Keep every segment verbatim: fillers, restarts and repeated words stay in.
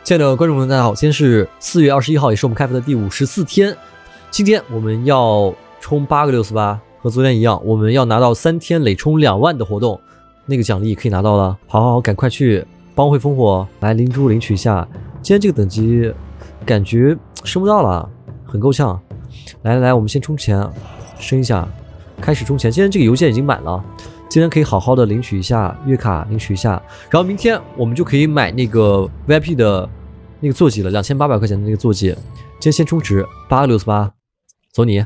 亲爱的观众们，大家好，今天是四月二十一号，也是我们开服的第五十四天。今天我们要冲八个六四八，和昨天一样，我们要拿到三天累充两万的活动，那个奖励可以拿到了。好好好，赶快去帮会烽火来灵珠领取一下。今天这个等级感觉升不到了，很够呛。来来来，我们先充钱，升一下，开始充钱。今天这个邮件已经满了。 今天可以好好的领取一下月卡，领取一下，然后明天我们就可以买那个 V I P 的那个坐骑了，两千八百块钱的那个坐骑。今天先充值八个六四八，走你。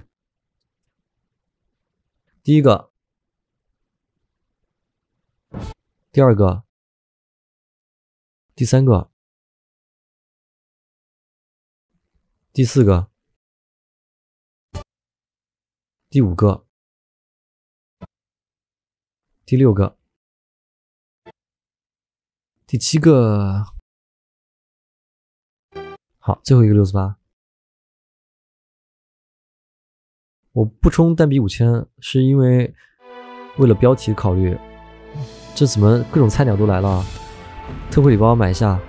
第一个，第二个，第三个，第四个，第五个。 第六个，第七个，好，最后一个六四八。我不充单笔五千，是因为为了标题考虑。这怎么各种菜鸟都来了？特惠礼包买一下，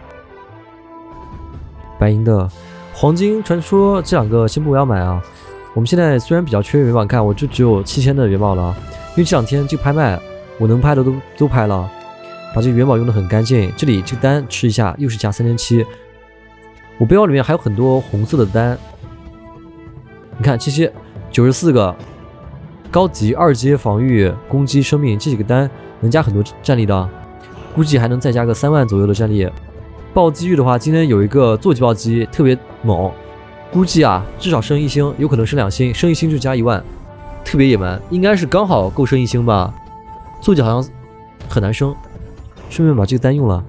白银的、黄金传说这两个先不要买啊。我们现在虽然比较缺元宝，看我就只有七千的元宝了，因为这两天这个拍卖。 我能拍的都都拍了，把这个元宝用的很干净。这里这个单吃一下，又是加三千七。我背包里面还有很多红色的单，你看这些九十四个高级二阶防御、攻击、生命这几个单能加很多战力的，估计还能再加个三万左右的战力。暴击率的话，今天有一个坐骑暴击特别猛，估计啊至少升一星，有可能升两星，升一星就加一万，特别野蛮，应该是刚好够升一星吧。 坐骑好像很难升，顺便把这个单用了，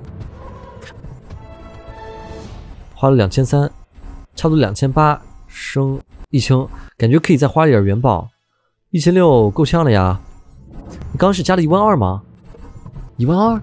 花了两千三，差不多两千八升一星，感觉可以再花一点元宝，一千六够呛了呀。你刚刚是加了一万二吗？一万二？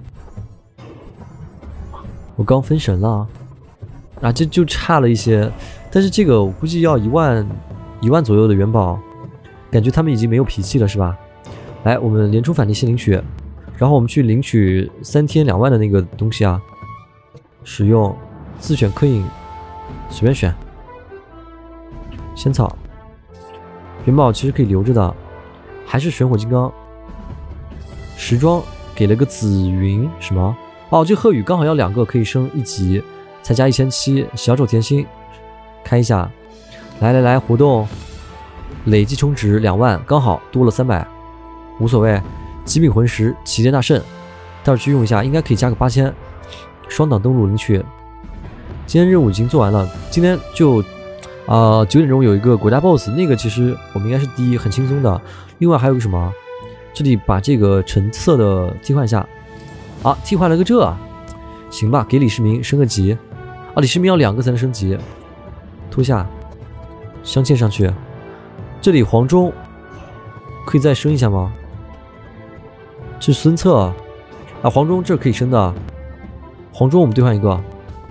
我刚分神了啊，这就差了一些，但是这个我估计要一万一万左右的元宝，感觉他们已经没有脾气了，是吧？ 来，我们连充返利先领取，然后我们去领取三天两万的那个东西啊。使用自选刻印，随便选。仙草，元宝其实可以留着的，还是玄火金刚。时装给了个紫云什么？哦，这鹤羽刚好要两个，可以升一级，才加一千七。小丑甜心，开一下。来来来，活动累计充值两万，刚好多了三百。 无所谓，极品魂石、齐天大圣，待会儿去用一下，应该可以加个八千。双档登录领取。今天任务已经做完了，今天就啊九点钟有一个国家 B O S S， 那个其实我们应该是第一，很轻松的。另外还有个什么，这里把这个橙色的替换一下，啊，替换了个这，行吧，给李世民升个级。啊，李世民要两个才能升级，拖下，镶嵌上去。这里黄忠可以再升一下吗？ 是孙策啊，黄忠这可以升的，黄忠我们兑换一个。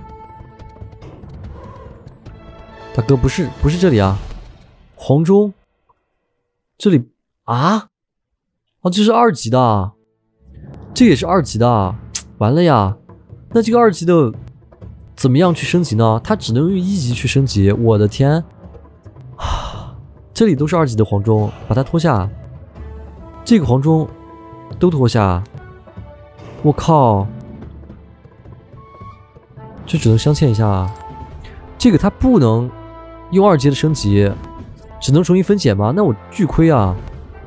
大哥不是不是这里啊，黄忠这里啊，哦这是二级的，这也是二级的，完了呀，那这个二级的怎么样去升级呢？它只能用一级去升级，我的天啊，这里都是二级的黄忠，把它拖下，这个黄忠。 都拖下，我靠！这只能镶嵌一下，这个它不能用二阶的升级，只能重新分解吗？那我巨亏啊！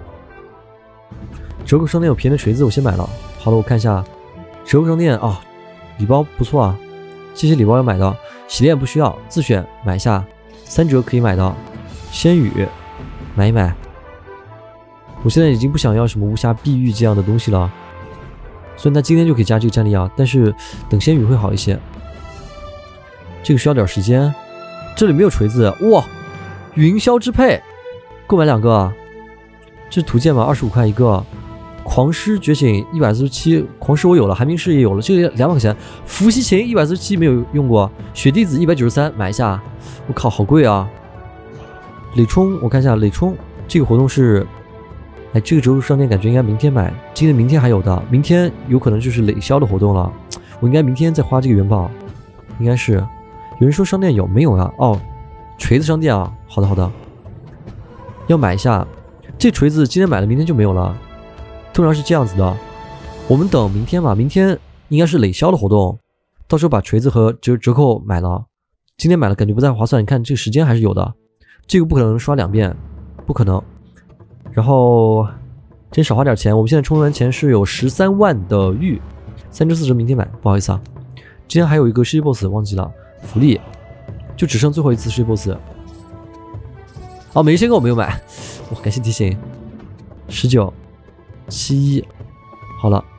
折扣商店有便宜的锤子，我先买了。好了，我看一下折扣商店啊、哦，礼包不错啊，这些礼包要买的，洗炼不需要，自选买一下，三折可以买的，仙羽买一买。 我现在已经不想要什么无暇碧玉这样的东西了，虽然他今天就可以加这个战力啊，但是等仙羽会好一些。这个需要点时间。这里没有锤子，哇！云霄之佩，购买两个。这是图鉴吗？二十五块一个。狂狮觉醒一百四十七，狂狮我有了，寒冰狮也有了，这个两百块钱。伏羲琴一百四十七没有用过，雪弟子一百九十三买一下。我靠，好贵啊！累充我看一下，累充这个活动是。哎，这个折扣商店感觉应该明天买，今天明天还有的，明天有可能就是累销的活动了。我应该明天再花这个元宝。 应该是。有人说商店有没有啊？哦，锤子商店啊，好的好的，要买一下。这锤子今天买了，明天就没有了，通常是这样子的。我们等明天吧，明天应该是累销的活动，到时候把锤子和折折扣买了。今天买了感觉不太划算，你看这个时间还是有的，这个不可能刷两遍，不可能。然后真少花点钱，我们现在充完钱是有十三万的玉，三折四折明天买，不好意思啊。今天还有一个世界 boss 忘记了福利，就只剩最后一次世界 boss。哦，每日先购我没有买，哇，感谢提醒。十九七一，好了。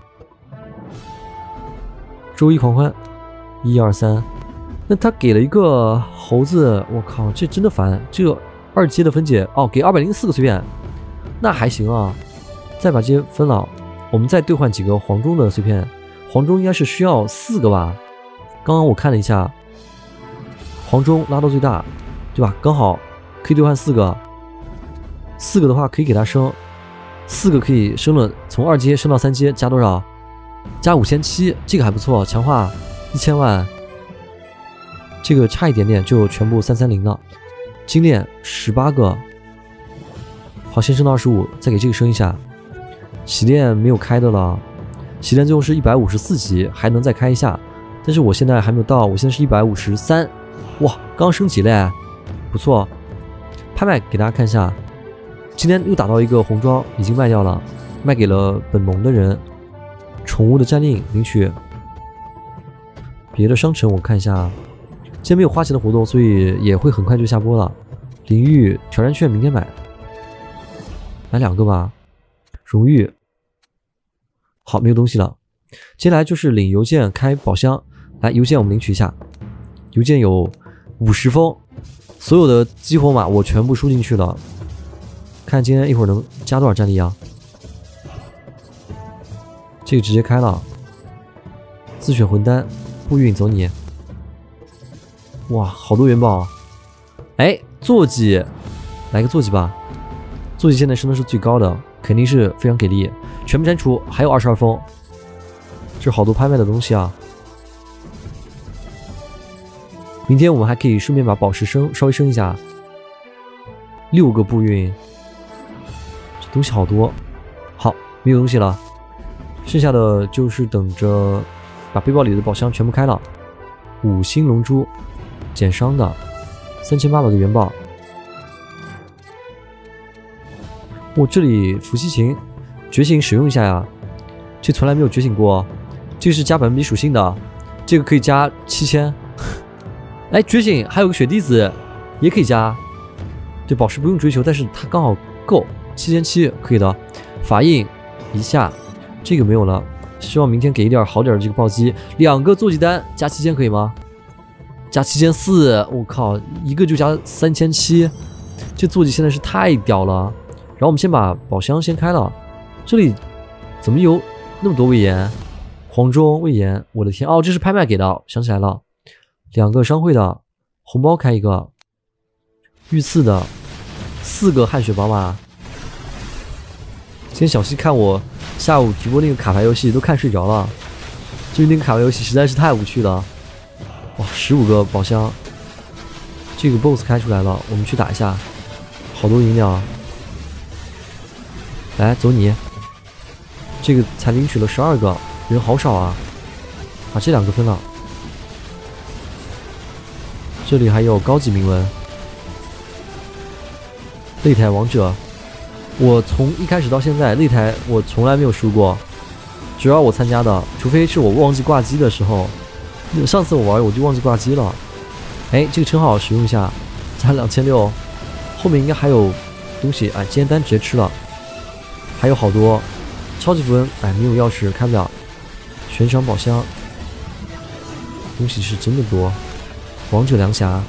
周一狂欢，一二三。那他给了一个猴子，我靠，这真的烦。这个二阶的分解，哦，给二百零四个碎片，那还行啊。再把这些分了，我们再兑换几个黄忠的碎片。黄忠应该是需要四个吧？刚刚我看了一下，黄忠拉到最大，对吧？刚好可以兑换四个。四个的话可以给他升，四个可以升了，从二阶升到三阶，加多少？加五千七，这个还不错，强化一千万。这个差一点点就全部三三零了。精炼十八个，好，先升到二十五，再给这个升一下。洗炼没有开的了，洗炼最后是一百五十四级，还能再开一下，但是我现在还没有到，我现在是一百五十三，哇，刚升级嘞，不错。拍卖给大家看一下，今天又打到一个红装，已经卖掉了，卖给了本盟的人。宠物的战令领取。别的商城我看一下。今天没有花钱的活动，所以也会很快就下播了。领域挑战券明天买，买两个吧。荣誉，好，没有东西了。接下来就是领邮件开宝箱，来邮件我们领取一下。邮件有五十封，所有的激活码我全部输进去了。看今天一会儿能加多少战力啊？这个直接开了。自选魂丹，步运走你。哇，好多元宝！哎，坐骑，来个坐骑吧。坐骑现在升的是最高的，肯定是非常给力。全部删除，还有二十二封。这好多拍卖的东西啊！明天我们还可以顺便把宝石升稍微升一下。六个步运，这东西好多。好，没有东西了，剩下的就是等着把背包里的宝箱全部开了。五星龙珠。减伤的三千八百个元宝。我、哦、这里伏羲琴觉醒使用一下呀，这从来没有觉醒过。这个是加百分比属性的，这个可以加七千。哎，觉醒还有个雪滴子也可以加。对，宝石不用追求，但是它刚好够七千七，可以的。法印一下，这个没有了。希望明天给一点好点的这个暴击，两个坐骑丹加七千可以吗？加七千四，我靠，一个就加三千七，这坐骑现在是太屌了。然后我们先把宝箱先开了，这里怎么有那么多胃炎？黄忠胃炎，我的天！哦，这是拍卖给的，想起来了，两个商会的红包开一个，御赐的四个汗血宝马。今天小西看我下午直播那个卡牌游戏都看睡着了，就是那个卡牌游戏实在是太无趣了。哇，十五个宝箱，这个 boss 开出来了，我们去打一下。好多银两，来走你。这个才领取了十二个，人好少啊，把这两个分了。这里还有高级铭文，擂台王者。我从一开始到现在，擂台我从来没有输过，只要我参加的，除非是我忘记挂机的时候。上次我玩我就忘记挂机了。哎，这个称号使用一下，加两千六，后面应该还有东西。哎，今天单直接吃了，还有好多超级符文。哎，没有钥匙开不了。悬赏宝箱，东西是真的多。王者凉匣，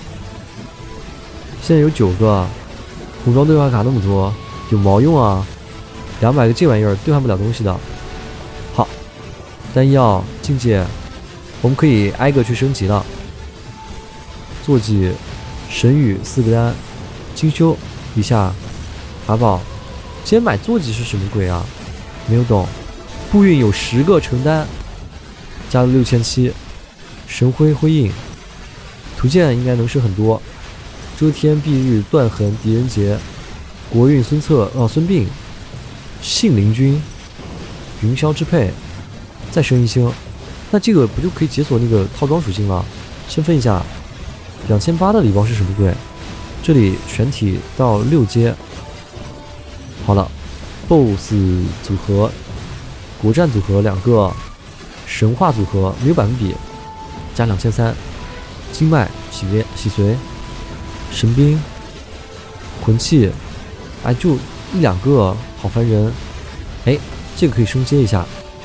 现在有九个。红装兑换卡那么多，有毛用啊？两百个这玩意儿兑换不了东西的。好，丹药境界。我们可以挨个去升级了。坐骑、神羽四个单，精修一下，法宝。今天买坐骑是什么鬼啊？没有懂。步运有十个成单，加了六千七。 神辉辉印，图鉴应该能升很多。遮天蔽日断痕狄仁杰，国运孙策哦孙膑，信陵君，云霄支配，再升一星，那这个不就可以解锁那个套装属性了？先分一下，两千八的礼包是什么鬼？这里全体到六阶。好了 ，B O S S 组合，国战组合两个，神话组合没有百分比，加两千三，经脉洗练洗髓，神兵，魂器，哎，就一两个，好烦人。哎，这个可以升阶一下，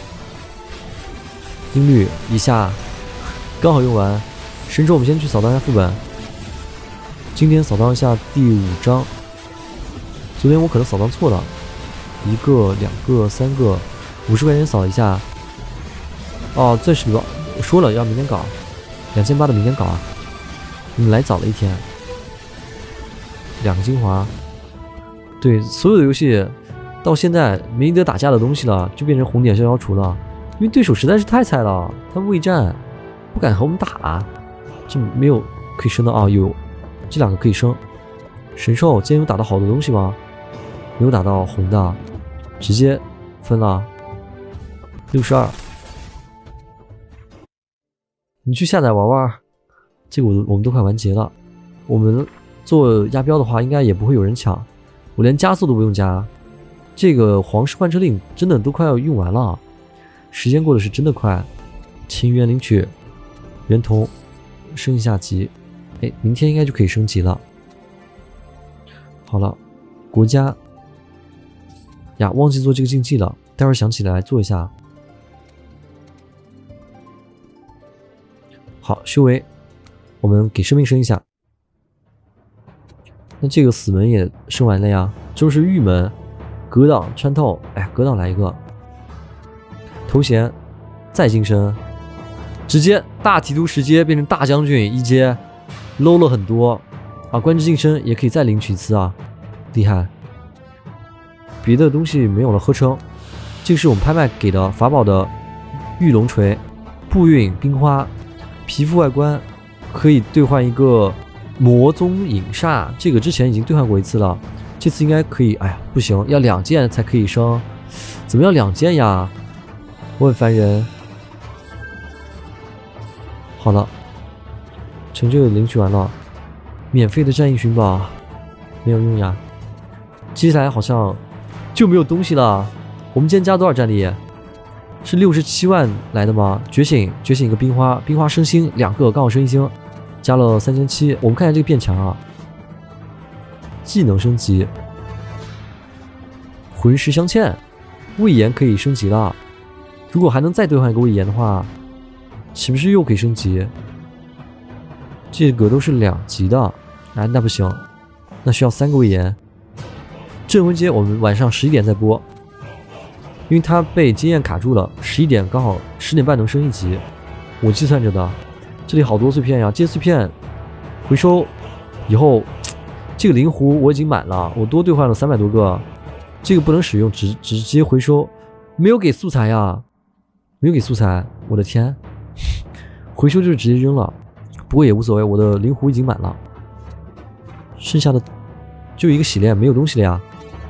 音律一下刚好用完。神州我们先去扫荡一下副本，今天扫荡一下第五章。昨天我可能扫荡错了，一个、两个、三个，五十块钱扫一下。哦，钻石礼包，我说了要明天搞，两千八的明天搞啊！你们来早了一天。两个精华，对，所有的游戏到现在没得打架的东西了，就变成红点逍遥除了，因为对手实在是太菜了，他们畏战，不敢和我们打。这没有可以升的啊、哦，有这两个可以升。神兽今天有打到好多东西吗？没有打到红的，直接分了六十二。你去下载玩玩，这个我我们都快完结了。我们做压标的话，应该也不会有人抢。我连加速都不用加，这个皇室换车令真的都快要用完了，时间过得是真的快。情缘领取圆铜。升一下级，哎，明天应该就可以升级了。好了，国家呀，忘记做这个竞技了，待会儿想起来做一下。好，修为，我们给生命升一下。那这个死门也升完了呀，这是玉门，格挡穿透，哎，格挡来一个。头衔再晋升。直接大提督十阶变成大将军一阶 ，low 了很多啊！官职晋升也可以再领取一次啊，厉害！别的东西没有了，合成。这个是我们拍卖给的法宝的玉龙锤，步运冰花，皮肤外观可以兑换一个魔宗影煞，这个之前已经兑换过一次了，这次应该可以。哎呀，不行，要两件才可以升，怎么要两件呀？我很烦人。好了，成就领取完了，免费的战役寻宝没有用呀。接下来好像就没有东西了。我们今天加多少战力？是六十七万来的吗？觉醒，觉醒一个冰花，冰花升星两个，刚好升一星，加了三千七。我们看一下这个变强啊，技能升级，魂石镶嵌，魏延可以升级了。如果还能再兑换一个魏延的话。岂不是又可以升级？这个都是两级的，哎，那不行，那需要三个魏延。镇魂街我们晚上十一点再播，因为它被经验卡住了，十一点刚好十点半能升一级，我计算着的。这里好多碎片呀，这些碎片回收以后，这个灵狐我已经满了，我多兑换了三百多个，这个不能使用，直直接回收，没有给素材呀，没有给素材，我的天！回收就是直接扔了，不过也无所谓，我的灵狐已经满了，剩下的就一个洗炼，没有东西了呀。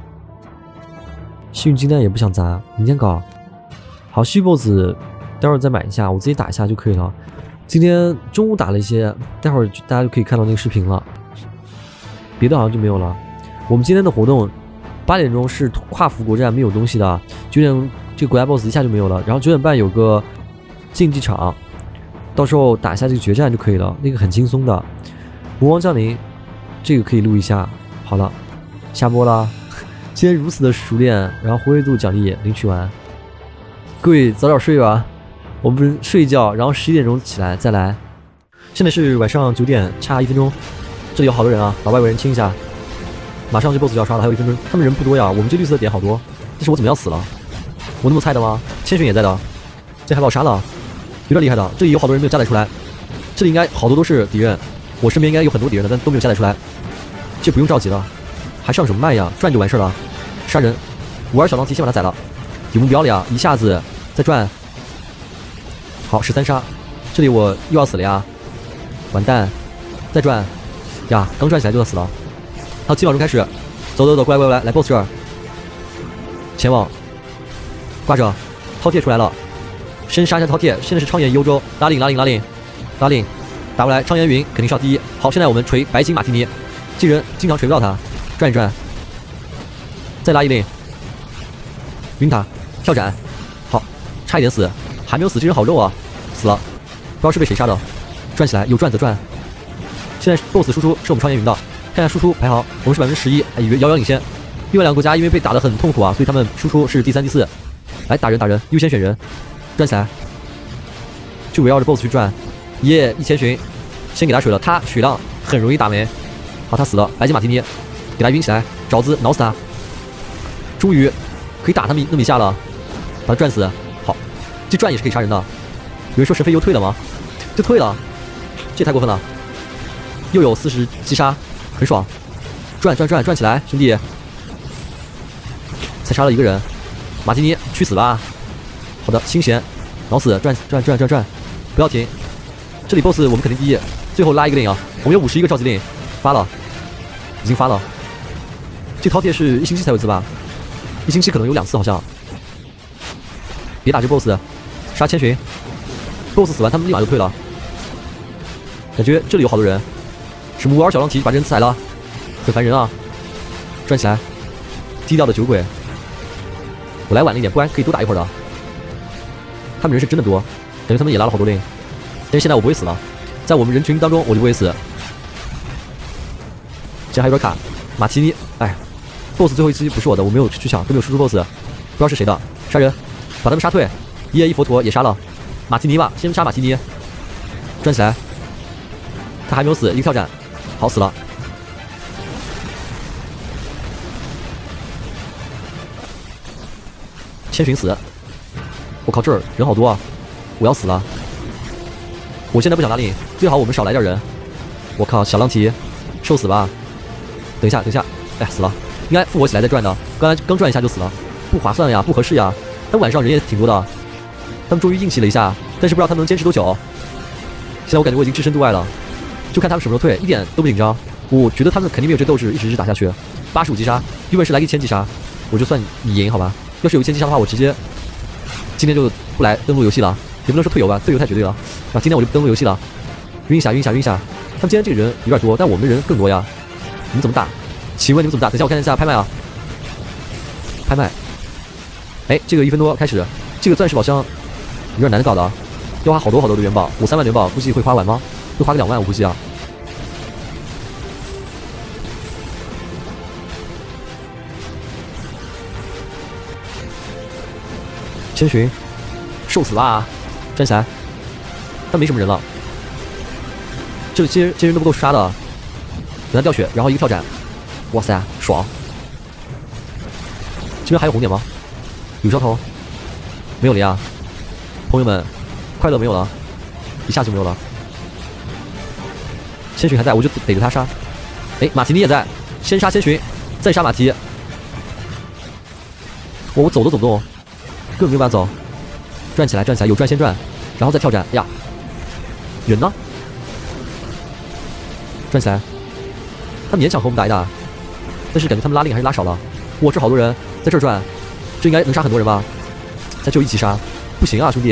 幸运金蛋也不想砸，明天搞。好，虚 boss 待会儿再买一下，我自己打一下就可以了。今天中午打了一些，待会儿大家就可以看到那个视频了。别的好像就没有了。我们今天的活动八点钟是跨服国战，没有东西的。九点这个国家 boss 一下就没有了，然后九点半有个竞技场，到时候打一下这个决战就可以了，那个很轻松的。魔王降临，这个可以录一下。好了，下播啦。今天如此的熟练，然后活跃度奖励领取完，各位早点睡吧。我们睡一觉，然后十一点钟起来再来。现在是晚上九点差一分钟，这里有好多人啊，把外国人清一下。马上这 boss 就要刷了，还有一分钟，他们人不多呀。我们这绿色的点好多，但是我怎么要死了？我那么菜的吗？千寻也在的，这还把我杀了，有点厉害的。这里有好多人没有加载出来，这里应该好多都是敌人，我身边应该有很多敌人的，但都没有加载出来。这不用着急了，还上什么麦呀？转就完事了。杀人，五二小狼提先把他宰了，有目标了呀！一下子再转。好，十三杀， 这里我又要死了呀！完蛋，再转呀！刚转起来就要死了。还有七秒钟开始，走走走，过来过来来来 ，boss 这儿，前往，挂着，饕餮出来了，先杀一下饕餮。现在是昌岩幽州，拉令拉令拉令拉令，打过来，昌岩云肯定是要第一。好，现在我们锤白金马提尼，这人经常锤不到他，转一转，再拉一令，晕他，跳斩，好，差一点死，还没有死，这人好肉啊，死了，不知道是被谁杀的，转起来，有转则转。现在 boss 输出是我们昌岩云的，看一下输出排行，我们是百分之十一，哎，遥遥领先。另外两个国家因为被打得很痛苦啊，所以他们输出是第三、第四。来打人打人，优先选人，转起来，就围绕着 boss 去转。耶，一千寻，先给他水了，他血量很容易打没。好，他死了，白金马提尼，给他晕起来，爪子挠死他。终于可以打他们那么一下了，把他转死。好，这转也是可以杀人的。有人说神飞又退了吗？就退了，这也太过分了。又有四十击杀，很爽。转转转转起来，兄弟！才杀了一个人，马提尼去死吧！好的，清闲，挠死，转转转转转，不要停！这里 boss 我们肯定第一，最后拉一个令啊！我们有五十一个召集令，发了，已经发了。这饕餮是一星期才有一次吧？一星期可能有两次好像。别打这 boss， 杀千寻 ，boss 死完他们立马就退了。感觉这里有好多人，是木尔小狼蹄把这人踩了，很烦人啊！转起来，低调的酒鬼。我来晚了一点，不然可以多打一会儿的。他们人是真的多，感觉他们也拉了好多令。但是现在我不会死了，在我们人群当中我就不会死。现在还有点卡，马提尼，哎 ，boss 最后一击不是我的，我没有去抢，都没有输出 boss， 不知道是谁的，杀人，把他们杀退。一叶一佛陀也杀了，马提尼吧，先杀马提尼，转起来，他还没有死，一个跳斩，好死了。千寻死，我靠，这儿人好多啊，我要死了。我现在不想拉令，最好我们少来点人。我靠，小浪蹄，受死吧！等一下，等一下，哎呀，死了，应该复活起来再转的。刚才刚转一下就死了，不划算呀，不合适呀。但晚上人也挺多的，他们终于硬气了一下，但是不知道他们能坚持多久。现在我感觉我已经置身度外了，就看他们什么时候退，一点都不紧张。我觉得他们肯定没有这斗志，一直是打下去。八十五击杀，有本事来个一千击杀，我就算你赢好吧。要是有一千击杀的话，我直接今天就不来登录游戏了，也不能说退游吧，退游太绝对了。啊，今天我就不登录游戏了，晕一下，晕一下，晕一下。他们今天这个人有点多，但我们的人更多呀。你们怎么打？请问你们怎么打？等一下我看一下拍卖啊，拍卖。哎，这个一分多开始，这个钻石宝箱有点难搞的啊，要花好多好多的元宝。我三万元宝估计会花完吗？会花个两万我估计啊。千寻，受死啦！站起来，但没什么人了。这些这些人都不够杀的，等他掉血，然后一个跳斩，哇塞，爽！这边还有红点吗？有烧头？没有了呀，朋友们，快乐没有了，一下就没有了。千寻还在，我就逮着他杀。哎，马提尼也在，先杀千寻，再杀马提。我我走都走不动。根本没有办法走，转起来，转起来，有转先转，然后再跳斩。哎呀，人呢？转起来，他勉强和我们打一打，但是感觉他们拉令还是拉少了。哇，这好多人在这儿转，这应该能杀很多人吧？才只有一击杀，不行啊，兄弟！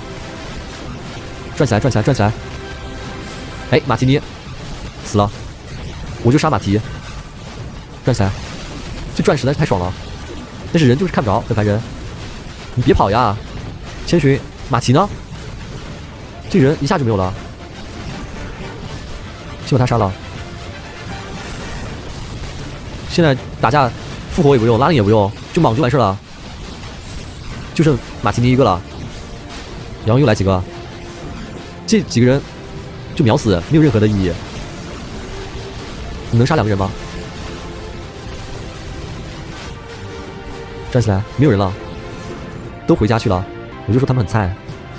转起来，转起来，转起来！哎，马提尼死了，我就杀马提。转起来，这转实在是太爽了，但是人就是看不着，很烦人。你别跑呀，千寻，马提呢？这人一下就没有了，先把他杀了。现在打架，复活也不用，拉令也不用，就莽就完事了。就剩马提尼一个了，然后又来几个，这几个人就秒死，没有任何的意义。你能杀两个人吗？站起来，没有人了。都回家去了，我就说他们很菜，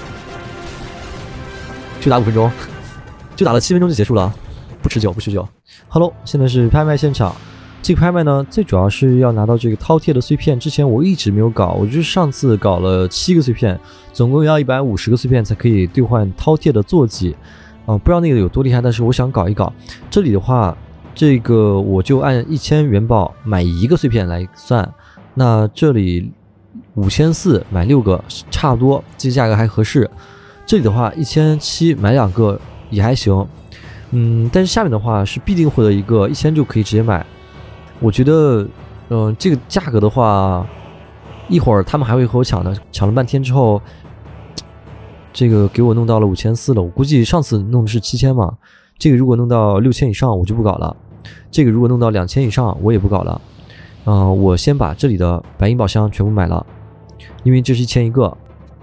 就打五分钟，就打了七分钟就结束了，不持久，不持久。Hello， 现在是拍卖现场， 这个拍卖呢，最主要是要拿到这个饕餮的碎片。之前我一直没有搞，我就是上次搞了七个碎片，总共要一百五十个碎片才可以兑换饕餮的坐骑。啊、呃，不知道那个有多厉害，但是我想搞一搞。这里的话，这个我就按一千元宝买一个碎片来算。那这里五千四买六个，差不多，这个价格还合适。这里的话，一千七买两个也还行。嗯，但是下面的话是必定获得一个一千就可以直接买。我觉得，嗯、呃，这个价格的话，一会儿他们还会和我抢的，抢了半天之后，这个给我弄到了五千四了。我估计上次弄的是七千嘛，这个如果弄到六千以上我就不搞了，这个如果弄到两千以上我也不搞了。嗯、呃，我先把这里的白银宝箱全部买了，因为这是一千一个。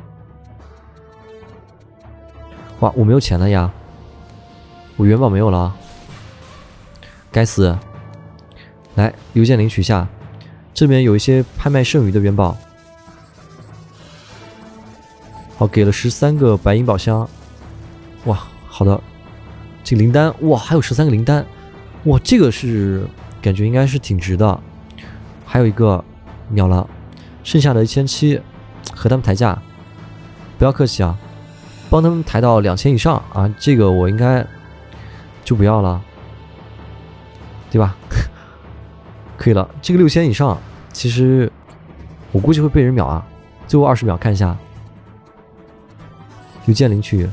哇，我没有钱了呀，我元宝没有了，该死！来，邮件领取下，这边有一些拍卖剩余的元宝。好，给了十三个白银宝箱。哇，好的，这个灵丹，哇，还有十三个灵丹，哇，这个是感觉应该是挺值的。还有一个秒了，剩下的一千七和他们抬价，不要客气啊，帮他们抬到两千以上啊，这个我应该就不要了，对吧？可以了，这个六千以上，其实我估计会被人秒啊。最后二十秒看一下，邮件领取。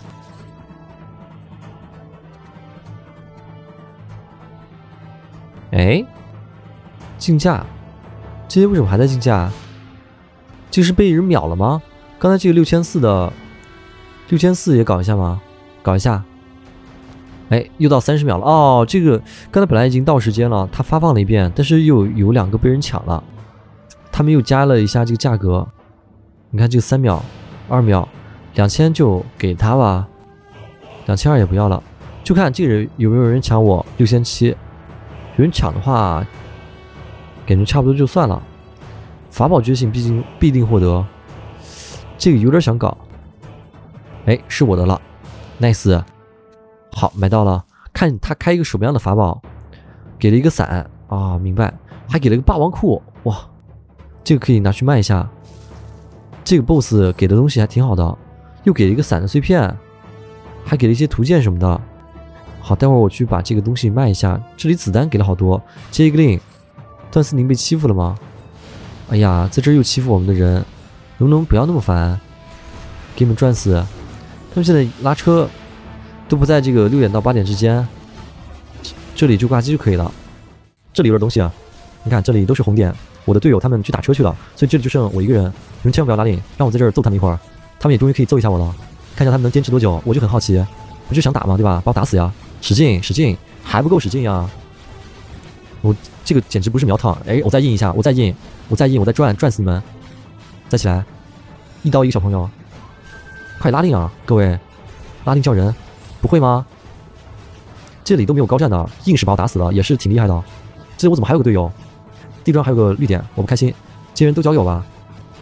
哎，竞价，这些为什么还在竞价？这个是被人秒了吗？刚才这个六千四的，六千四也搞一下吗？搞一下。哎，又到三十秒了哦！这个刚才本来已经到时间了，他发放了一遍，但是又有两个被人抢了，他们又加了一下这个价格。你看这个三秒、二秒，两千就给他吧，两千二也不要了，就看这个人有没有人抢我六千七，有人抢的话，感觉差不多就算了。法宝觉醒毕竟必定获得，这个有点想搞。哎，是我的了 ，nice。好，买到了。看他开一个什么样的法宝，给了一个伞啊，明白，还给了一个霸王库，哇，这个可以拿去卖一下。这个 boss 给的东西还挺好的，又给了一个伞的碎片，还给了一些图鉴什么的。好，待会儿我去把这个东西卖一下。这里子弹给了好多，接一个令。段思宁被欺负了吗？哎呀，在这儿又欺负我们的人，能不能不要那么烦？给你们赚死！他们现在拉车都不在这个六点到八点之间，这里就挂机就可以了。这里有点东西啊，你看这里都是红点，我的队友他们去打车去了，所以这里就剩我一个人。你们千万不要拉令，让我在这儿揍他们一会儿，他们也终于可以揍一下我了，看一下他们能坚持多久。我就很好奇，我就想打嘛，对吧？把我打死呀！使劲使劲，还不够使劲呀！我这个简直不是苗躺，哎，我再印一下，我再印，我再印，我再转，转死你们！再起来，一刀一个小朋友，快拉令啊，各位，拉令叫人。不会吗？这里都没有高战的，硬是把我打死了，也是挺厉害的。这里我怎么还有个队友？地图上还有个绿点，我不开心。这些人都交给我吧。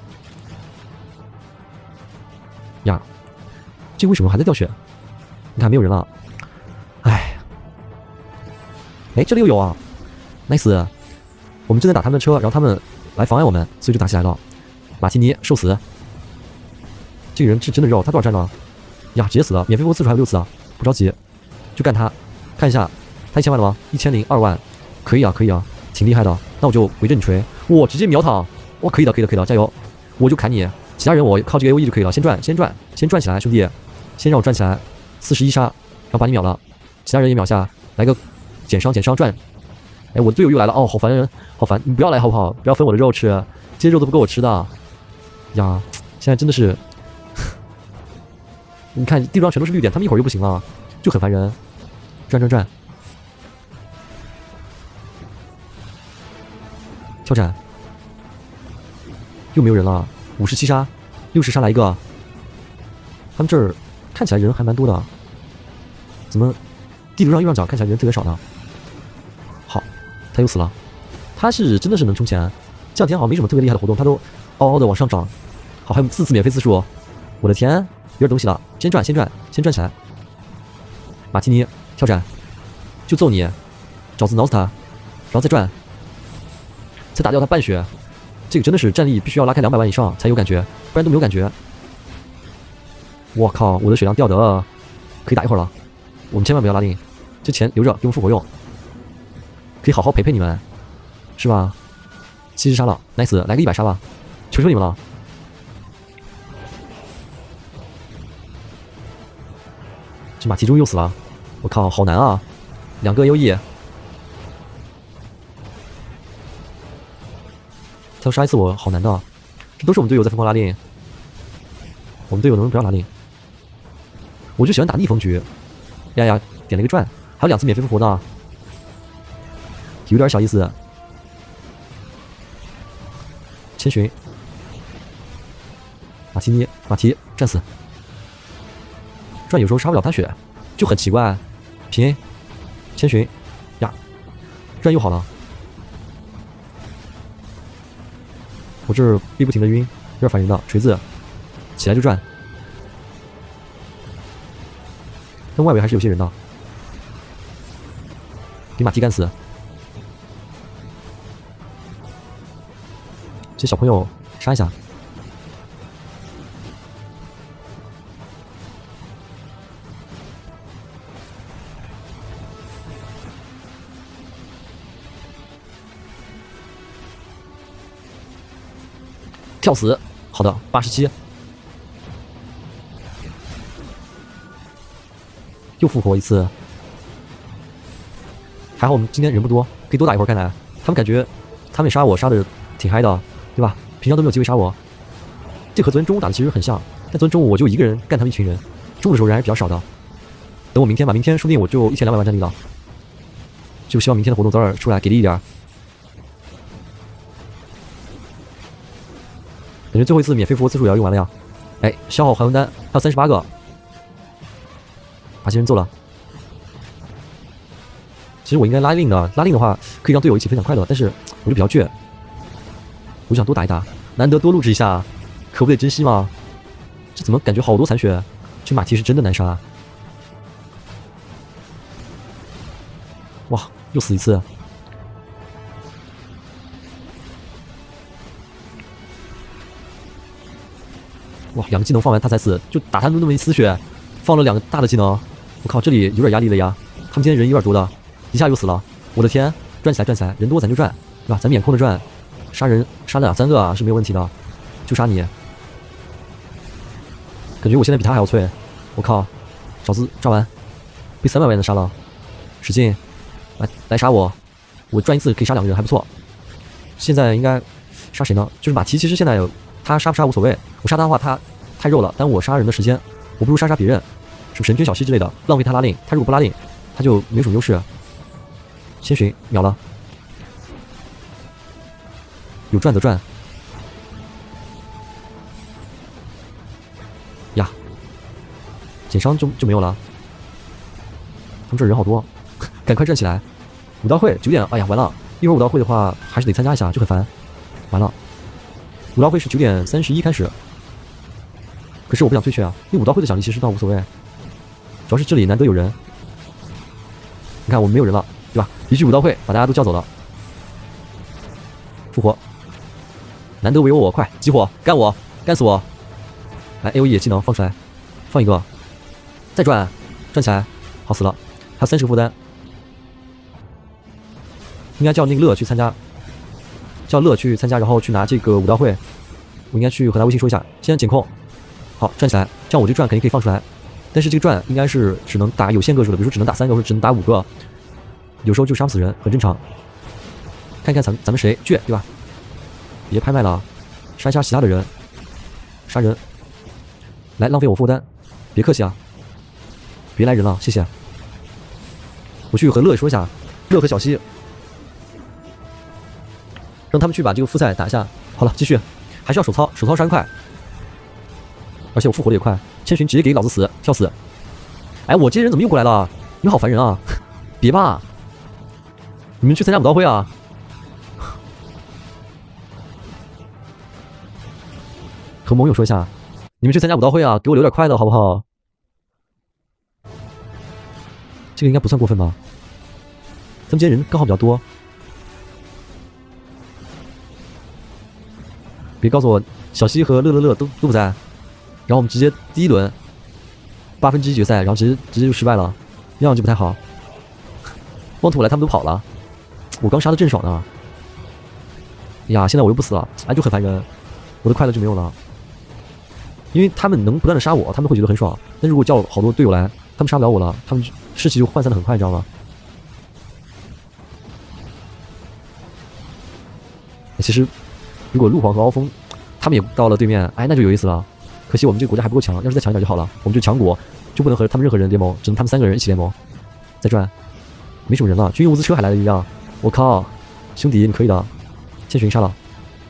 呀，这个为什么还在掉血？你看没有人了。哎，哎，这里又有啊 ，nice。我们正在打他们的车，然后他们来妨碍我们，所以就打起来了。马提尼受死。这个人是真的肉，他多少战呢？呀，直接死了，免费播次数还有六次啊！不着急，就干他。看一下，他一千万了吗？一千零二万，可以啊，可以啊，挺厉害的。那我就围着你锤，哇，直接秒躺，哇，可以的，可以的，可以的，加油！我就砍你，其他人我靠这个 A O E 就可以了。先转，先转，先转起来，兄弟，先让我转起来，四十一杀，然后把你秒了，其他人也秒下，来个减伤，减伤转。哎，我的队友又来了，哦，好烦人，好烦！你不要来好不好？不要分我的肉吃，这些肉都不够我吃的。呀，现在真的是。你看地图上全都是绿点，他们一会儿又不行了，就很烦人。转转转，跳斩，又没有人了，五十七杀，六十杀来一个。他们这儿看起来人还蛮多的，怎么地图上右上角看起来人特别少呢？好，他又死了。他是真的是能充钱，这两天好像没什么特别厉害的活动，他都嗷嗷的往上涨。好，还有四次免费次数，我的天！有点东西了，先转，先转，先转起来。马提尼跳斩，就揍你，爪子挠死他，然后再转， 才打掉他半血，这个真的是战力必须要拉开两百万以上才有感觉，不然都没有感觉。我靠，我的血量掉的可以打一会儿了，我们千万不要拉令，这钱留着给我们复活用，可以好好陪陪你们，是吧？七十杀了 ，nice， 来个一百杀吧，求求你们了。这马蹄终于又死了，我靠，好难啊！两个 A O E， 他要杀一次我，好难的。这都是我们队友在疯狂拉令，我们队友能不能不要拉令？我就喜欢打逆风局。呀呀，点了一个转，还有两次免费复活呢，有点小意思。千寻，马提尼，马提战死。转有时候杀不了他血，就很奇怪。平 A， 千寻，呀，转又好了。我这儿逼不停的晕，有点烦人的。锤子，起来就转。但外围还是有些人的，给马蹄干死。这小朋友杀一下。跳死，好的，八十七，又复活一次，还好我们今天人不多，可以多打一会儿。看来他们感觉他们也杀我杀的挺嗨的，对吧？平常都没有机会杀我，这和昨天中午打的其实很像，但昨天中午我就一个人干他们一群人，中午的时候人还是比较少的。等我明天吧，明天说不定我就一千两百万战力了，就希望明天的活动早点出来，给力一点。感觉最后一次免费复活次数也要用完了呀！哎，消耗还魂丹还有三十八个，把这些人揍了。其实我应该拉令的，拉令的话可以让队友一起分享快乐，但是我就比较倔，我想多打一打，难得多录制一下，可不得珍惜吗？这怎么感觉好多残血？这马蹄是真的难杀。哇，又死一次。哇，两个技能放完他才死，就打他那么一丝血，放了两个大的技能，我靠，这里有点压力了呀。他们今天人有点多的，一下又死了，我的天，转起来转起来，人多咱就转，对吧？咱免空的转，杀人杀两三个啊是没有问题的，就杀你。感觉我现在比他还要脆，我靠，勺子抓完，被三百万的杀了，使劲，来来杀我，我转一次可以杀两个人，还不错。现在应该杀谁呢？就是马蹄，其实现在有。他杀不杀无所谓，我杀他的话他太肉了，耽误我杀人的时间，我不如杀杀别人，什么神拳小溪之类的，浪费他拉令。他如果不拉令，他就没什么优势。千寻秒了，有转则转，呀，减伤就就没有了。他们这人好多，赶快站起来！武道会九点，哎呀完了，一会儿武道会的话还是得参加一下，就很烦。完了。武道会是九点三十一开始，可是我不想退却啊，因为武道会的奖励其实倒无所谓，主要是这里难得有人。你看我们没有人了，对吧？一句武道会把大家都叫走了，复活，难得唯有我，快激活，干我，干死我！来 A O E 技能放出来，放一个，再转，转起来，好死了，还有三十个负担，应该叫那个乐去参加。叫乐去参加，然后去拿这个武道会。我应该去和他微信说一下。现在减控，好转起来，这样我这转肯定可以放出来。但是这个转应该是只能打有限个数的，比如说只能打三个或者只能打五个，有时候就杀不死人，很正常。看看咱咱们谁倔，对吧？别拍卖了，杀一杀其他的人，杀人，来浪费我负担，别客气啊，别来人了，谢谢。我去和乐说一下，乐和小西。让他们去把这个复赛打一下。好了，继续，还是要手操，手操杀人快，而且我复活的也快。千寻直接给老子死，跳死！哎，我这些人怎么又过来了？你们好烦人啊！别吧，你们去参加武道会啊！和盟友说一下，你们去参加武道会啊，给我留点快乐好不好？这个应该不算过分吧？他们今天人刚好比较多。 别告诉我小西和乐乐乐都都不在，然后我们直接第一轮八分之一决赛，然后直接直接就失败了，那样就不太好。妄图来他们都跑了，我刚杀的正爽呢。呀，现在我又不死了，哎，就很烦人，我的快乐就没有了。因为他们能不断的杀我，他们会觉得很爽。但如果叫好多队友来，他们杀不了我了，他们士气就涣散的很快，你知道吗？其实，如果陆皇和鳌峰他们也到了对面，哎，那就有意思了。可惜我们这个国家还不够强，要是再强一点就好了。我们这强国就不能和他们任何人联盟，只能他们三个人一起联盟。再转，没什么人了，军用物资车还来了一辆。我靠，兄弟你可以的，先寻杀了。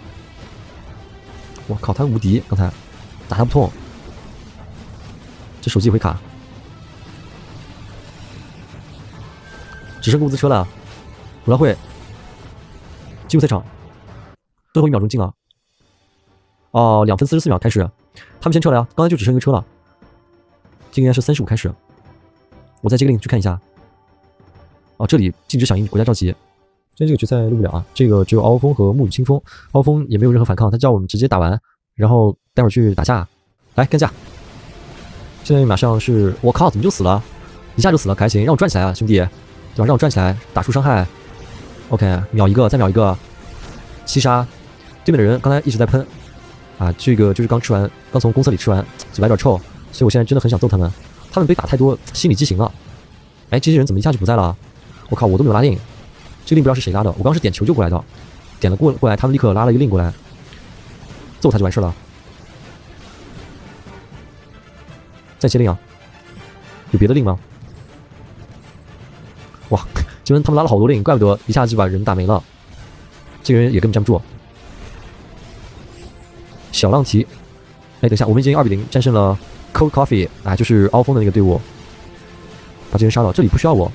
我靠，他无敌，刚才打他不痛。这手机也会卡，只剩个物资车了。武道会进入赛场。最后一秒钟进了，哦，两分四十四秒开始，他们先撤了呀，刚才就只剩一个车了。这个应该是三十五开始，我在这个令去看一下。哦，这里禁止响应国家召集。今天这个决赛录不了啊，这个只有鳌峰和沐雨清风，鳌峰也没有任何反抗，他叫我们直接打完，然后待会儿去打架，来干架。现在马上是，我靠，怎么就死了？一下就死了，可还行，让我转起来啊，兄弟，对吧？让我转起来，打出伤害。OK， 秒一个，再秒一个，七杀。对面的人刚才一直在喷，啊，这个就是刚吃完，刚从公厕里吃完，嘴巴有点臭，所以我现在真的很想揍他们。他们被打太多，心理畸形了。哎，这些人怎么一下就不在了？我靠，我都没有拉令，这个令不知道是谁拉的，我刚是点求救过来的，点了过过来，他们立刻拉了一个令过来，揍他就完事了。再接令啊？有别的令吗？哇，这边他们拉了好多令，怪不得一下就把人打没了。这个人也根本站不住。小浪奇，哎，等一下，我们已经二比零战胜了 Cold Coffee， 啊，就是鳌峰的那个队伍，把这人杀了。这里不需要我，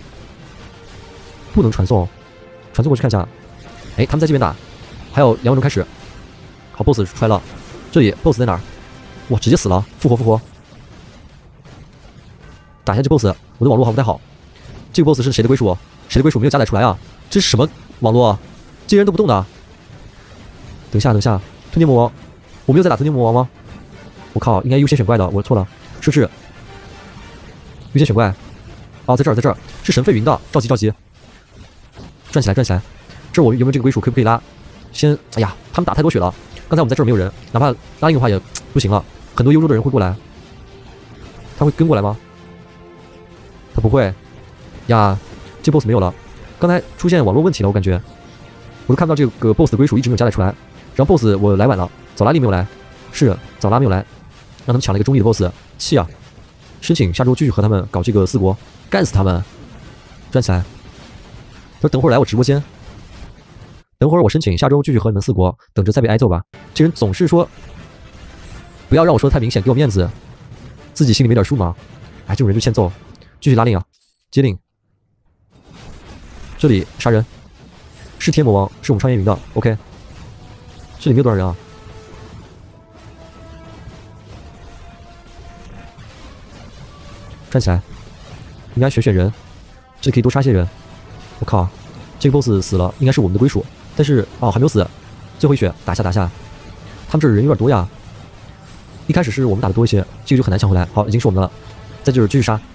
不能传送，传送过去看一下。哎，他们在这边打，还有两分钟开始。好 ，BOSS 出来了，这里 BOSS 在哪儿？哇，直接死了，复活复活，打一下这 BOSS， 我的网络好不太好。这个 BOSS 是谁的归属？谁的归属没有加载出来啊？这是什么网络？这些人都不动的。等一下，等一下。吞天魔王，我没有在打吞天魔王吗？我靠，应该优先选怪的，我错了，是不是？优先选怪，哦，在这儿，在这儿，是神废云的，召集召集，转起来转起来，这儿我有没有这个归属可不可以拉？先，哎呀，他们打太多血了，刚才我们在这儿没有人，哪怕拉令的话也不行了，很多幽州的人会过来，他会跟过来吗？他不会，呀，这 boss 没有了，刚才出现网络问题了，我感觉，我都看不到这个 boss 的归属一直没有加载出来。然后 boss 我来晚了，早拉力没有来，是早拉没有来，让他们抢了一个中立的 boss， 气啊！申请下周继续和他们搞这个四国，干死他们！站起来！说等会儿来我直播间，等会儿我申请下周继续和你们四国，等着再被挨揍吧。这人总是说，不要让我说的太明显，给我面子，自己心里没点数吗？哎，这种人就欠揍，继续拉令啊，接令。这里杀人，是天魔王，是我们穿越云的 ，OK。这里没有多少人啊！站起来，应该选选人，这里可以多杀些人。我靠，这个 boss 死了，应该是我们的归属，但是哦还没有死，最后一血打下打下，他们这人有点多呀。一开始是我们打的多一些，这个就很难抢回来。好，已经是我们的了，在这儿继续杀。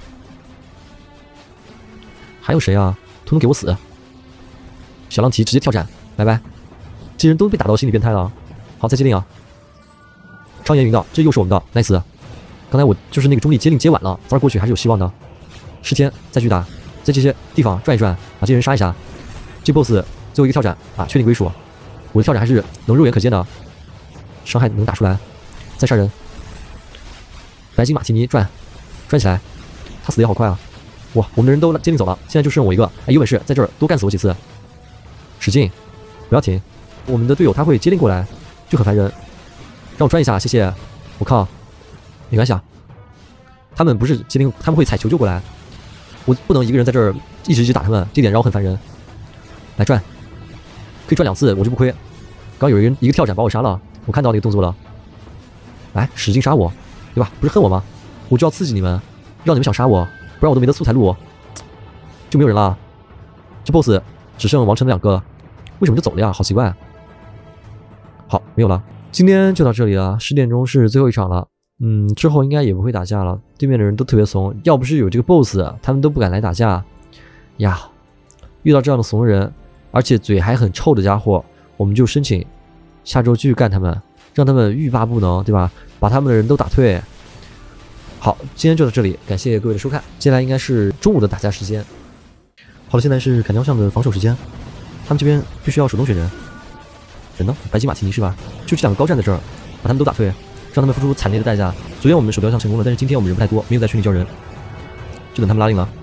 还有谁啊？统统给我死！小浪奇直接跳斩，拜拜。这些人都被打到心理变态了。好，再接令啊！超颜云的，这又是我们的 ，nice。刚才我就是那个中立接令接晚了，早点过去还是有希望的。十天再去打，在这些地方转一转，把这些人杀一下。这 boss 最后一个跳斩啊，确定归属。我的跳斩还是能肉眼可见的，伤害能打出来。再杀人，白金马提尼转转起来，他死的也好快啊！哇，我们的人都接令走了，现在就剩我一个。哎，有本事在这儿多干死我几次，使劲，不要停。我们的队友他会接令过来，就很烦人。让我转一下，谢谢。我靠，没关系啊。他们不是接令，他们会采求救过来。我不能一个人在这儿一直一直打他们，这点让我很烦人。来转，可以转两次，我就不亏。刚有一个人一个跳斩把我杀了，我看到那个动作了。来，使劲杀我，对吧？不是恨我吗？我就要刺激你们，让你们想杀我，不然我都没得素材录，就没有人了。这 boss 只剩王晨两个，为什么就走了呀？好奇怪。好， 没有了。今天就到这里了，十点钟是最后一场了。嗯，之后应该也不会打架了。对面的人都特别怂，要不是有这个 boss， 他们都不敢来打架呀。遇到这样的怂人，而且嘴还很臭的家伙，我们就申请下周继续干他们，让他们欲罢不能，对吧？把他们的人都打退。好，今天就到这里，感谢各位的收看。接下来应该是中午的打架时间。好了，现在是砍雕像的防守时间，他们这边必须要手动选人。人呢？白金马提尼是吧？就这两个高站在这儿，把他们都打退，让他们付出惨烈的代价。昨天我们手雕像成功了，但是今天我们人不太多，没有在群里叫人，就等他们拉令了。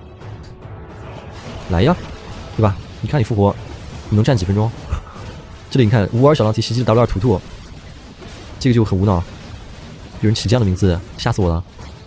来呀，对吧？你看你复活，你能站几分钟？这里你看乌尔小狼提袭击的 W 二图图，这个就很无脑。有人起这样的名字，吓死我了。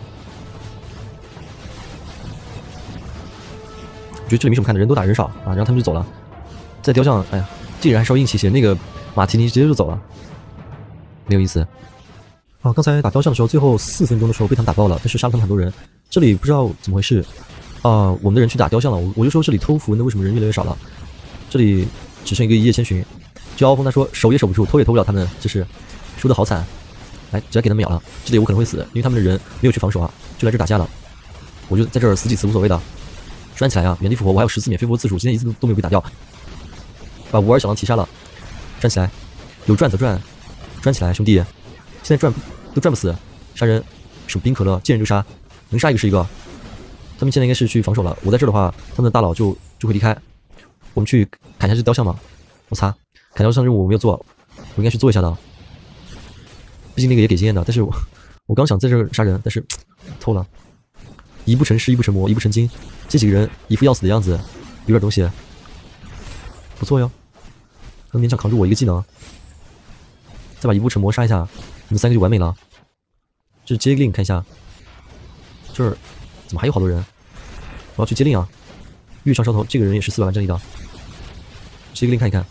我觉得这里没什么看的，人都打人少啊，然后他们就走了。在雕像，哎呀，这人还稍微硬气些，那个马提尼直接就走了，没有意思。啊，刚才打雕像的时候，最后四分钟的时候被他们打爆了，但是杀了他们很多人。这里不知道怎么回事。啊、呃，我们的人去打雕像了，我我就说这里偷符文的为什么人越来越少了？这里只剩一个一夜千寻，就傲风他说守也守不住，偷也偷不了他们，这是输的好惨。来，直接给他们秒了，这里我可能会死，因为他们的人没有去防守啊，就来这打架了。我就在这儿死几次无所谓的，拴起来啊，原地复活，我还有十次免费复活次数，今天一次都没有被打掉。把五尔小狼提杀了，拴起来，有转则转，转起来，兄弟，现在转都转不死，杀人，手冰可乐，见人就杀，能杀一个是一个。他们现在应该是去防守了，我在这儿的话，他们的大佬就就会离开。我们去砍下这雕像嘛？我擦，砍雕像任务我没有做，我应该去做一下的。毕竟那个也给经验的，但是我我刚想在这儿杀人，但是偷了。一不成师，一不成魔，一不成精，这几个人一副要死的样子，有点东西，不错哟，能勉强扛住我一个技能。再把一步成魔杀一下，你们三个就完美了。这是接令，看一下，这儿怎么还有好多人？我要去接令啊！玉上梢头，这个人也是四百万战力的。接个令看一看。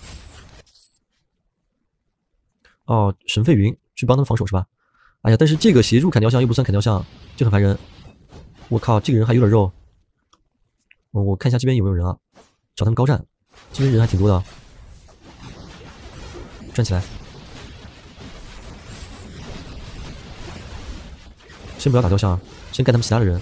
哦，神废云去帮他们防守是吧？哎呀，但是这个协助砍雕像又不算砍雕像，就很烦人。我靠，这个人还有点肉。我我看一下这边有没有人啊？找他们高站，这边人还挺多的。站起来。先不要打雕像，先干他们其他的人。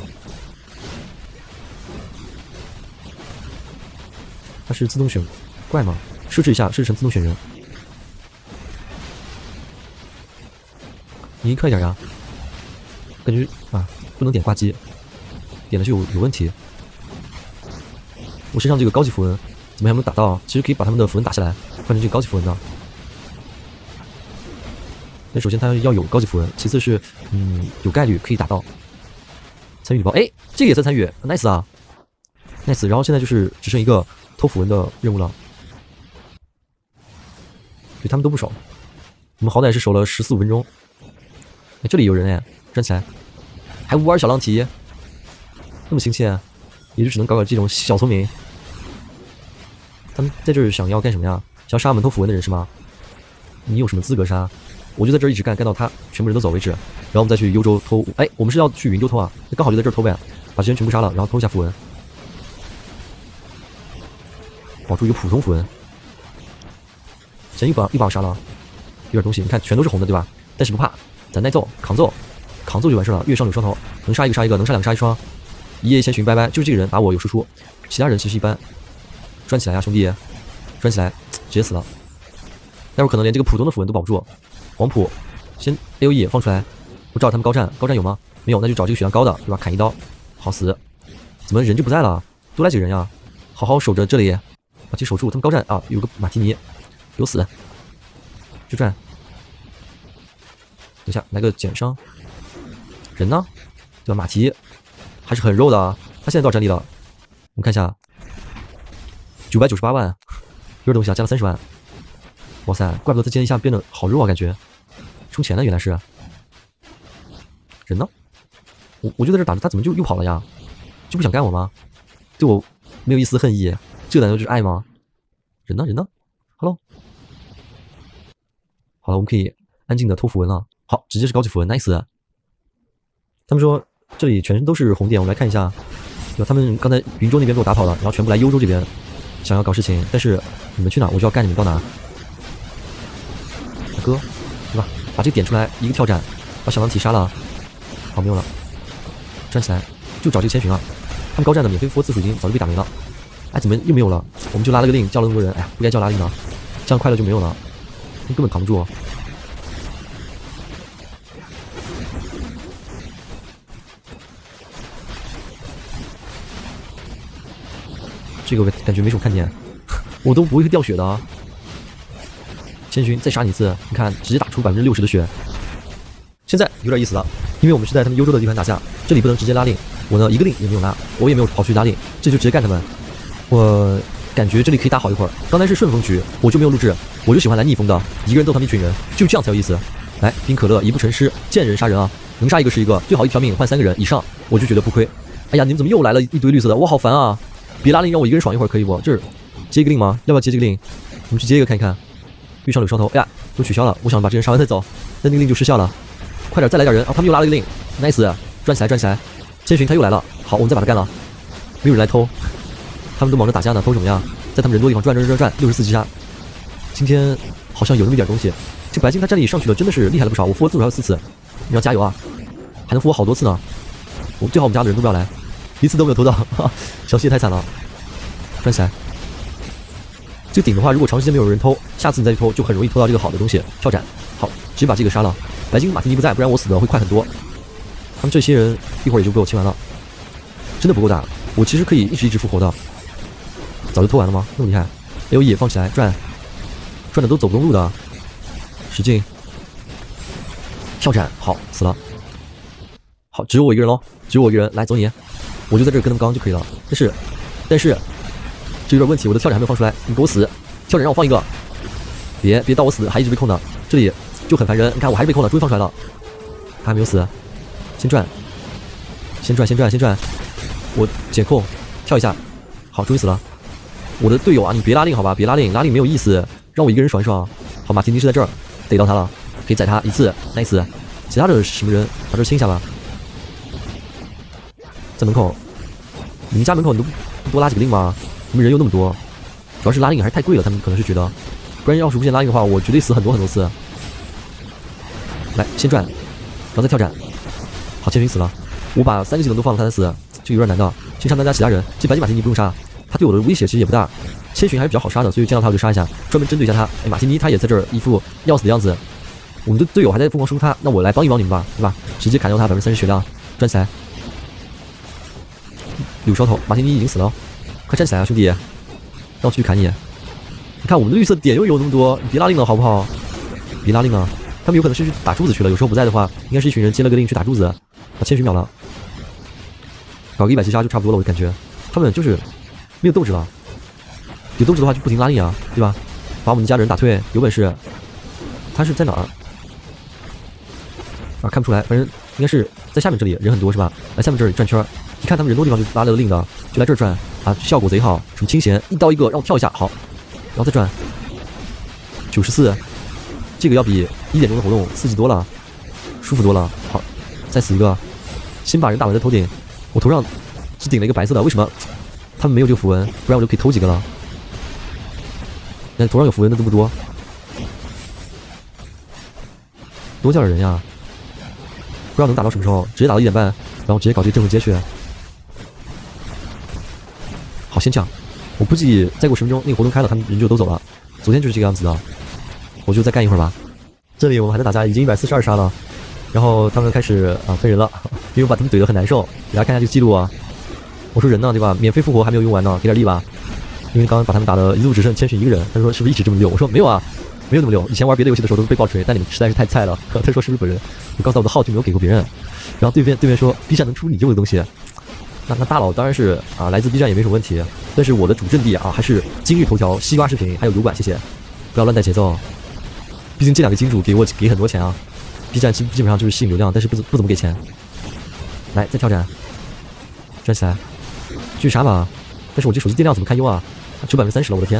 它是自动选怪吗？设置一下，设置成自动选人。你快点呀！感觉啊，不能点挂机，点了就有有问题。我身上这个高级符文怎么还没有打到？其实可以把他们的符文打下来，换成这个高级符文的。那首先它要有高级符文，其次是嗯有概率可以打到。参与礼包，哎，这个也算参与 ，nice 啊 ，nice。然后现在就是只剩一个偷符文的任务了，对他们都不守，我们好歹是守了十四五分钟。哎，这里有人哎，站起来，还乌尔小浪提，那么亲切，也就只能搞搞这种小聪明。他们在这儿想要干什么呀？想要杀我们偷符文的人是吗？你有什么资格杀？我就在这儿一直干，干到他全部人都走为止，然后我们再去幽州偷。哎，我们是要去云州偷啊，那刚好就在这儿偷呗，把这些人全部杀了，然后偷一下符文，保住一个普通符文。真一把一把我杀了，有点东西，你看全都是红的对吧？但是不怕，咱耐揍，扛揍，扛揍就完事了。月上柳梢头，能杀一个杀一个，能杀两个杀一双。一夜千寻，拜拜，就是这个人打我有输出，其他人其实一般。转起来呀、啊，兄弟，转起来，直接死了。待会儿可能连这个普通的符文都保不住。黄埔，先 A O E 放出来，我找他们高战，高战有吗？没有，那就找这个血量高的，对吧？砍一刀，好死。怎么人就不在了？多来几个人呀？好好守着这里，把这守住。他们高战啊，有个马提尼，有死，就转。等一下，来个减伤。人呢？对吧？马提还是很肉的啊。他现在多少战力了？我们看一下，九百九十八万，有点东西啊，加了三十万。哇塞，怪不得他今天一下变得好肉啊，感觉充钱了，原来是。人呢？我我就在这打着，他怎么就又跑了呀？就不想干我吗？对我没有一丝恨意，这难道就是爱吗？人呢？人呢 ？Hello， 好了，我们可以安静的偷符文了。好，直接是高级符文 ，nice。他们说这里全都是红点，我们来看一下。有他们刚才云州那边被我打跑了，然后全部来幽州这边想要搞事情，但是你们去哪，我就要干你们到哪。 哥，对吧？把这个点出来，一个跳斩，把小狼体杀了。好，没有了，站起来就找这个千寻啊！他们高战的免费复活次数已经早就被打没了。哎，怎么又没有了？我们就拉了个令，叫了那么多人，哎呀，不该叫拉令的，这样快乐就没有了，根本扛不住。这个感觉没什么看点，我都不会掉血的啊！千寻再杀你一次，你看直接打出百分之六十的血。现在有点意思了，因为我们是在他们幽州的地盘打架，这里不能直接拉令，我呢一个令也没有拉，我也没有跑去拉令，这就直接干他们。我感觉这里可以打好一会儿。刚才是顺风局，我就没有录制，我就喜欢来逆风的，一个人揍他们一群人，就这样才有意思。来，冰可乐一不成诗，见人杀人啊，能杀一个是一个，最好一条命换三个人以上，我就觉得不亏。哎呀，你们怎么又来了一堆绿色的？我好烦啊！别拉令，让我一个人爽一会儿可以不？这是接一个令吗？要不要接这个令？我们去接一个看一看。遇上柳双头，哎呀，都取消了。我想把这人杀完再走，那那个令就失效了。快点，再来点人啊！他们又拉了一个令 ，nice， 转起来，转起来。千寻他又来了，好，我们再把他干了。没有人来偷，他们都忙着打架呢，偷什么呀？在他们人多的地方转转转转，六十四击杀。今天好像有那么一点东西。这白金他战力上去了，真的是厉害了不少。我复活次数还有四次，你要加油啊！还能复活好多次呢。我最好我们家的人都不要来，一次都没有偷到，哈哈，小西也太惨了。转起来。这个顶的话，如果长时间没有人偷，下次你再去偷就很容易偷到这个好的东西。跳斩，好，直接把这个杀了。白金马提尼不在，不然我死的会快很多。他们这些人一会儿也就被我清完了，真的不够打。我其实可以一直一直复活的。早就偷完了吗？那么厉害 ！A O E 放起来转，转的都走不动路的，使劲跳斩，好死了。好，只有我一个人喽，只有我一个人，来走你，我就在这儿跟他们刚就可以了。但是，但是。这有点问题，我的跳斩还没有放出来，你给我死！跳斩让我放一个，别别到我死还一直被控呢，这里就很烦人。你看我还是被控了，终于放出来了，他还没有死，先转，先转，先转，先转，我减控，跳一下，好，终于死了。我的队友啊，你别拉令好吧，别拉令，拉令没有意思，让我一个人爽一爽。好，马提尼是在这儿，逮到他了，可以宰他一次 ，nice。其他的什么人，把这清一下吧。在门口，你们家门口你都不多拉几个令吗？你们人又那么多，主要是拉令还是太贵了，他们可能是觉得，不然要是无限拉令的话，我绝对死很多很多次。来，先转，然后再跳斩。好，千寻死了，我把三个技能都放了他才死，这个有点难的。先杀大家其他人，这白金马提尼不用杀，他对我的威胁其实也不大。千寻还是比较好杀的，所以见到他我就杀一下，专门针对一下他。哎，马提尼他也在这儿一副要死的样子，我们的队友还在疯狂输他，那我来帮一帮你们吧，对吧？直接砍掉他百分之三十血量，转起来。柳梢头，马提尼已经死了。快站起来啊，兄弟！让我去砍你！你看我们的绿色点又有那么多，你别拉令了好不好？别拉令了，他们有可能是去打柱子去了。有时候不在的话，应该是一群人接了个令去打柱子，把千寻秒了，搞个一百击杀就差不多了。我感觉他们就是没有斗志了。有斗志的话就不停拉令啊，对吧？把我们家的人打退，有本事。他是在哪儿？啊，看不出来，反正应该是在下面这里，人很多是吧？来下面这里转圈，一看他们人多地方就拉了个令的，就来这儿转。啊，效果贼好，什么清闲，一刀一个，让我跳一下，好，然后再转，九十四，这个要比一点钟的活动刺激多了，舒服多了。好，再死一个，先把人打完再头顶，我头上只顶了一个白色的，为什么？他们没有这个符文，不然我就可以偷几个了。那头上有符文的都不多，多叫点人呀！不知道能打到什么时候，直接打到一点半，然后直接搞这个镇魂接血。好，先这样，我估计再过十分钟那个活动开了，他们人就都走了。昨天就是这个样子的，我就再干一会儿吧。这里我们还在打架，已经一百四十二杀了，然后他们开始啊分人了，因为我把他们怼得很难受。给大家看一下这个记录啊，我说人呢对吧？免费复活还没有用完呢，给点力吧。因为刚刚把他们打的一路只剩千寻一个人，他说是不是一直这么溜？我说没有啊，没有那么溜。以前玩别的游戏的时候都是被爆锤，但你们实在是太菜了。他说是不是本人？我告诉他我的号就没有给过别人。然后对面对面说 B 站能出你这么个东西。那那大佬当然是啊，来自 B 站也没什么问题，但是我的主阵地啊还是今日头条、西瓜视频还有油管，谢谢，不要乱带节奏。毕竟这两个金主给我给很多钱啊 ，B 站基基本上就是吸引流量，但是不不怎么给钱。来，再跳斩，转起来，继续杀吧。但是我这手机电量怎么堪忧啊？只有百分之三十了，我的天！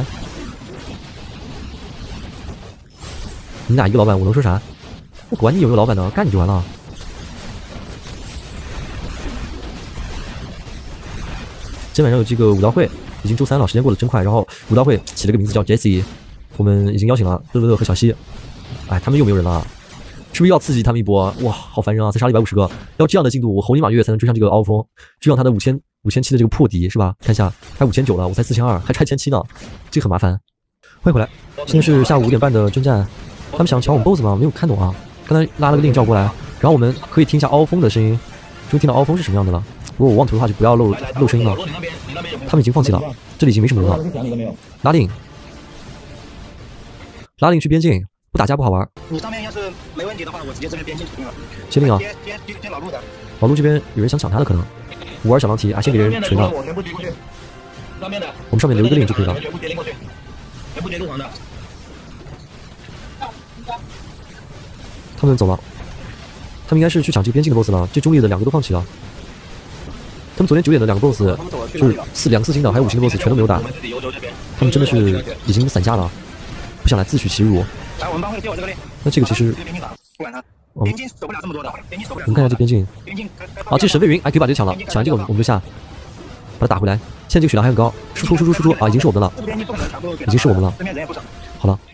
你俩一个老板，我能说啥？我管你有没有老板呢，干你就完了。今天晚上有这个武道会，已经周三了，时间过得真快。然后武道会起了个名字叫 Jessie， 我们已经邀请了乐乐乐和小西， 哎，他们又没有人了，是不是要刺激他们一波？哇，好烦人啊！才杀了一百五十个，要这样的进度，我猴年马月才能追上这个凹峰，追上他的五千五千七的这个破敌是吧？看一下，还五千九了，我才四千二，还差一千七呢，这个很麻烦。欢迎回来，现在是下午五点半的征战，他们想抢我们 boss 吗？没有看懂啊。刚才拉了个令照过来，然后我们可以听一下凹峰的声音，终于听到凹峰是什么样的了。如果我妄图的话，就不要漏漏声音了。他们已经放弃了，这里已经没什么人了。拉令，拉令去边境，不打架不好玩。 你上面要是没问题的话，我直接这边边境指定了。 接令啊！ 接接接老陆的。 老陆这边有人想抢他的可能。五二小狼蹄啊，先给人锤了。 我全部接过去。上面的。 我们上面留一个令就可以了。 全部接令过去。全部接路黄的。 他们走了，他们应该是去抢这个边境的 boss 了。这中立的两个都放弃了。他们昨天九点的两个 boss 就是四两个四星的，还有五星的 boss 全都没有打。他们真的是已经散架了，不想来自取其辱。 来，我们帮会接我这个令。 那这个其实不管他，边境守不了这么多的，边境守不了。 我们看一下这边境。 边境。 好，这神飞云哎，可以把这个抢了，抢完这个我们就下，把它打回来。现在这个血量还很高，输出输出输出啊，已经是我们的了，已经是我们了。好了。